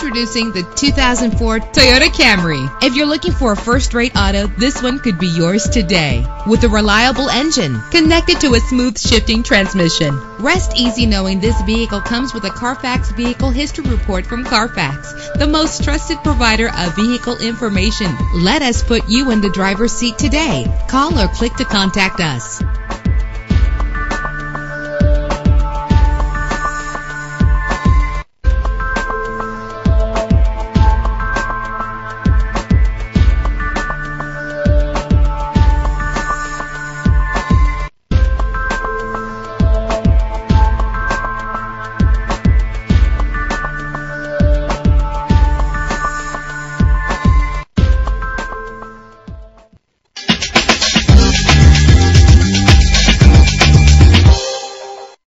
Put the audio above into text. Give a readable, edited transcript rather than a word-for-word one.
Introducing the 2004 Toyota Camry. If you're looking for a first-rate auto, this one could be yours today. With a reliable engine connected to a smooth shifting transmission. Rest easy knowing this vehicle comes with a Carfax Vehicle History Report from Carfax, the most trusted provider of vehicle information. Let us put you in the driver's seat today. Call or click to contact us.